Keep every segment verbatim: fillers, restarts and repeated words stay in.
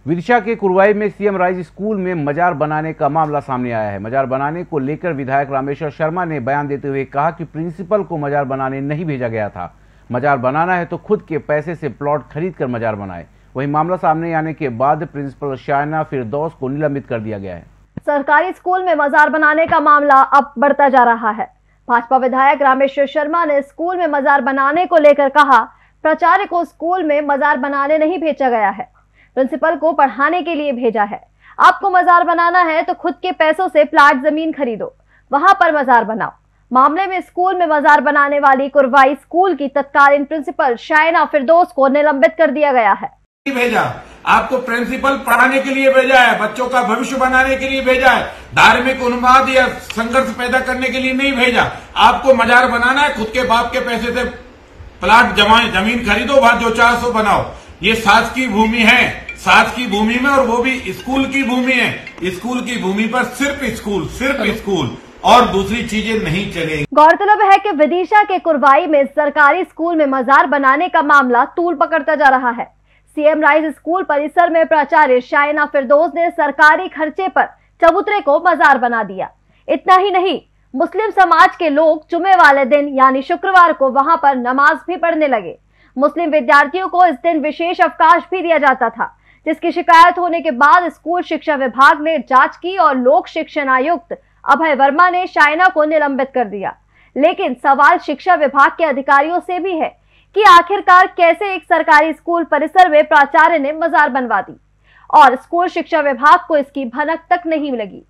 विदिशा के कुरवाई में CM rise school में मजार बनाने का मामला सामने आया है। मजार बनाने को लेकर विधायक रामेश्वर शर्मा ने बयान देते हुए कहा कि प्रिंसिपल को मजार बनाने नहीं भेजा गया था। मजार बनाना है तो खुद के पैसे से प्लॉट खरीद कर मजार बनाए। वहीं मामला सामने आने के बाद प्रिंसिपल शायना फिरदौस को निलंबित कर दिया गया है। सरकारी स्कूल में मजार बनाने का मामला अब बढ़ता जा रहा है। भाजपा विधायक रामेश्वर शर्मा ने स्कूल में मजार बनाने को लेकर कहा, प्राचार्य को स्कूल में मजार बनाने नहीं भेजा गया है, प्रिंसिपल को पढ़ाने के लिए भेजा है। आपको मजार बनाना है तो खुद के पैसों से प्लाट जमीन खरीदो, वहां पर मजार बनाओ। मामले में स्कूल में मजार बनाने वाली कुरवाई स्कूल की तत्कालीन प्रिंसिपल शायना फिरदौस को निलंबित कर दिया गया है। भेजा आपको प्रिंसिपल पढ़ाने के लिए भेजा है, बच्चों का भविष्य बनाने के लिए भेजा है, धार्मिक उन्माद या संघर्ष पैदा करने के लिए नहीं भेजा। आपको मजार बनाना है, खुद के बाप के पैसे से प्लाट जमाए, जमीन खरीदो, वहां जो चार सौ बनाओ। ये सास की भूमि है, सास की भूमि में, और वो भी स्कूल की भूमि है। स्कूल की भूमि पर सिर्फ स्कूल सिर्फ स्कूल और दूसरी चीजें नहीं चलेंगी। गौरतलब है कि विदिशा के कुरवाई में सरकारी स्कूल में मजार बनाने का मामला तूल पकड़ता जा रहा है। सीएम राइज स्कूल परिसर में प्राचार्य शायना फिरदौस ने सरकारी खर्चे पर चबूतरे को मजार बना दिया। इतना ही नहीं, मुस्लिम समाज के लोग जुमे वाले दिन यानी शुक्रवार को वहां पर नमाज भी पढ़ने लगे। मुस्लिम विद्यार्थियों को इस दिन विशेष अवकाश भी दिया जाता था, जिसकी शिकायत होने के बाद स्कूल शिक्षा विभाग ने जांच की और लोक शिक्षण आयुक्त अभय वर्मा ने शायना को निलंबित कर दिया। लेकिन सवाल शिक्षा विभाग के अधिकारियों से भी है कि आखिरकार कैसे एक सरकारी स्कूल परिसर में प्राचार्य ने मजार बनवा दी और स्कूल शिक्षा विभाग को इसकी भनक तक नहीं लगी।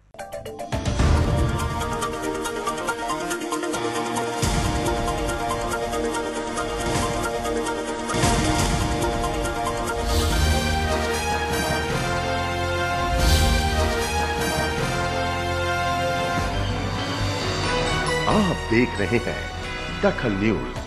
आप देख रहे हैं दखल न्यूज।